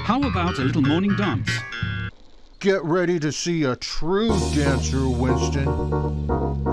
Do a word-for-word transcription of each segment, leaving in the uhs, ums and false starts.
How about a little morning dance? Get ready to see a true dancer, Winston.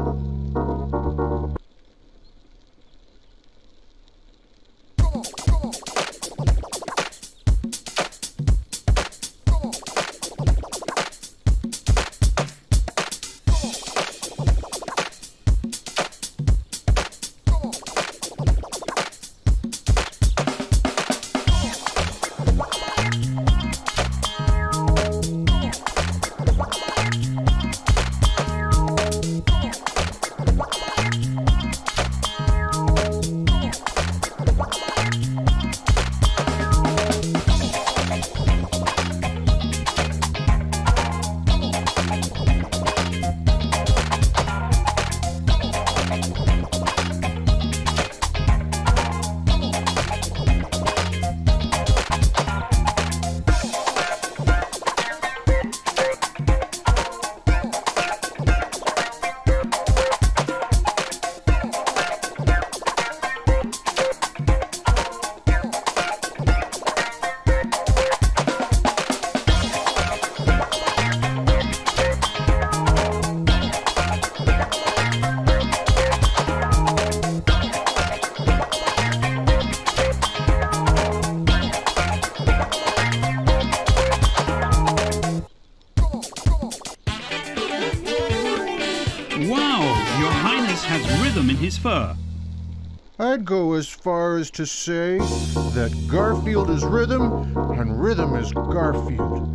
Wow, Your Highness has rhythm in his fur. I'd go as far as to say that Garfield is rhythm and rhythm is Garfield.